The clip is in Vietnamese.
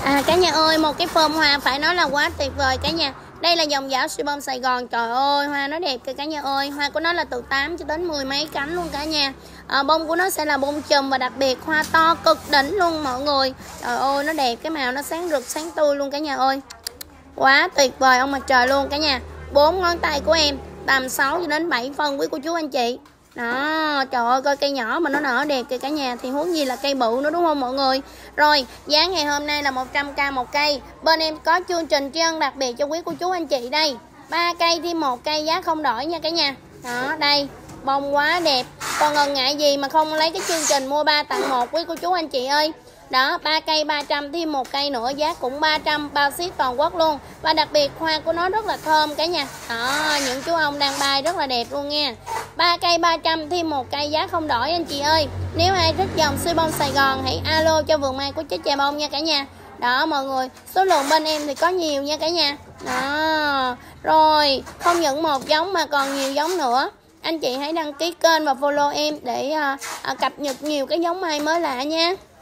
Cả nhà ơi, một cái form hoa phải nói là quá tuyệt vời cả nhà. Đây là dòng Giảo Suy Bom Sài Gòn. Trời ơi, hoa nó đẹp kìa cả nhà ơi. Hoa của nó là từ 8 cho đến 10 mấy cánh luôn cả nhà. Bông của nó sẽ là bông chùm và đặc biệt hoa to cực đỉnh luôn mọi người. Trời ơi, nó đẹp, cái màu nó sáng rực sáng tươi luôn cả nhà ơi. Quá tuyệt vời ông mặt trời luôn cả nhà. 4 ngón tay của em tầm 6 cho đến 7 phân quý cô chú anh chị. Đó, trời ơi, coi cây nhỏ mà nó nở đẹp kìa cả nhà, thì huống gì là cây bự nữa đúng không mọi người. Rồi, giá ngày hôm nay là 100k một cây. Bên em có chương trình tri ân đặc biệt cho quý cô chú anh chị đây. 3 cây thêm 1 cây giá không đổi nha cả nhà. Đó, đây, bông quá đẹp. Còn ngần ngại gì mà không lấy cái chương trình mua 3 tặng 1 quý cô chú anh chị ơi. Đó, 3 cây 300 thêm 1 cây nữa giá cũng 300, bao ship toàn quốc luôn. Và đặc biệt hoa của nó rất là thơm cả nhà. Đó, những chú ong đang bay rất là đẹp luôn nha. 3 cây 300 thêm 1 cây giá không đổi anh chị ơi. Nếu ai thích dòng Suy Bom Sài Gòn hãy alo cho vườn mai của Chết Chà Bông nha cả nhà. Đó mọi người, số lượng bên em thì có nhiều nha cả nhà. Đó, rồi không những một giống mà còn nhiều giống nữa. Anh chị hãy đăng ký kênh và follow em để cập nhật nhiều cái giống mai mới lạ nha.